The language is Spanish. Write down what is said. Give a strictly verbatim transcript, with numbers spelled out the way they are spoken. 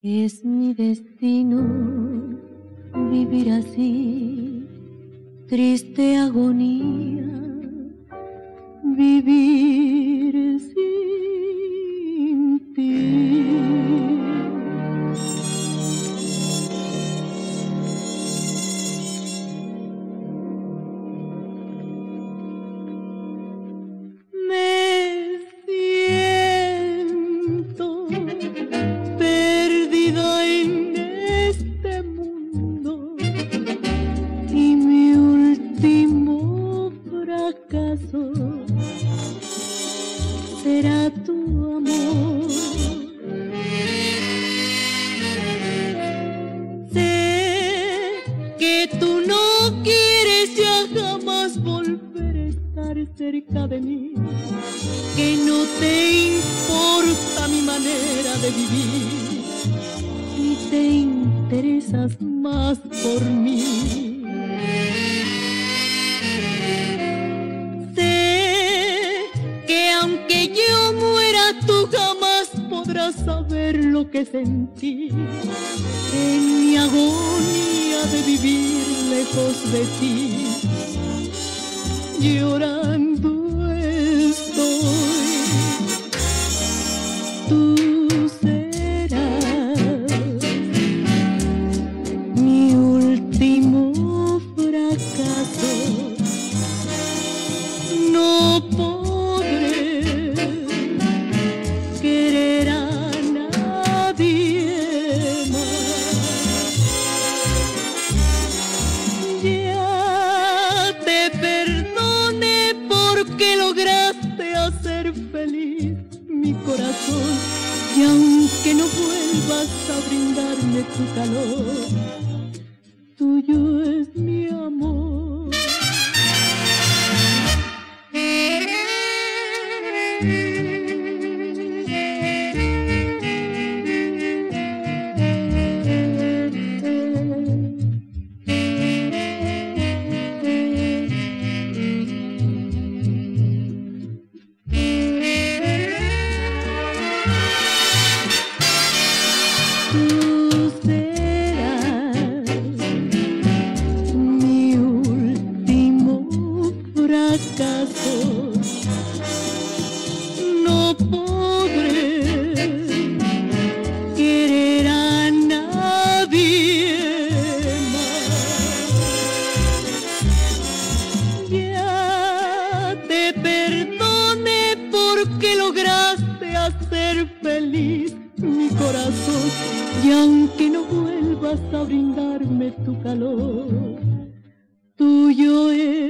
Es mi destino vivir así, triste agonía, vivir sin ti. Será tu amor. Sé que tú no quieres ya jamás volver a estar cerca de mí, que no te importa mi manera de vivir, ni te interesas más por mí. Aunque yo muera, tú jamás podrás saber lo que sentí en mi agonía de vivir lejos de ti. Llorando estoy, tú serás mi último fracaso. No puedo que lograste hacer feliz mi corazón, y aunque no vuelvas a brindarme tu calor, tuyo es mi amor. Tú serás mi último fracaso. No podré querer a nadie más. Ya te perdoné porque lograste hacer feliz mi corazón, y aunque no vuelvas a brindarme tu calor, tuyo es